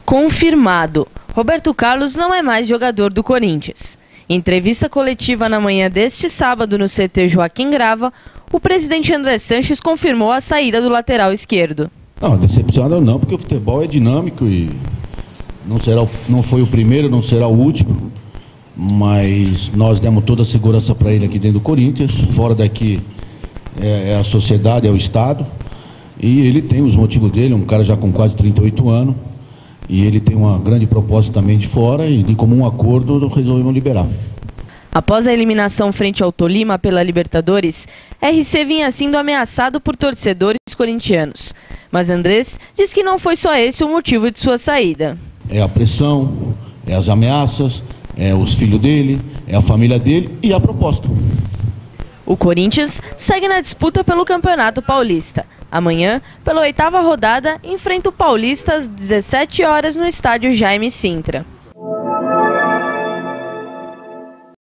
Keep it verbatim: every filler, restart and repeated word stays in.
Confirmado. Roberto Carlos não é mais jogador do Corinthians. Em entrevista coletiva na manhã deste sábado no C T Joaquim Grava, o presidente André Sanches confirmou a saída do lateral esquerdo. Não, decepcionado não, porque o futebol é dinâmico e não, será, não foi o primeiro, não será o último, mas nós demos toda a segurança para ele aqui dentro do Corinthians. Fora daqui é, é a sociedade, é o Estado, e ele tem os motivos dele, um cara já com quase trinta e oito anos, e ele tem uma grande proposta também de fora, e de comum acordo resolvemos liberar. Após a eliminação frente ao Tolima pela Libertadores, R C vinha sendo ameaçado por torcedores corintianos. Mas Andrés diz que não foi só esse o motivo de sua saída. É a pressão, é as ameaças, é os filhos dele, é a família dele e a proposta. O Corinthians segue na disputa pelo Campeonato Paulista. Amanhã, pela oitava rodada, enfrenta o Paulista às dezessete horas no estádio Jaime Sintra.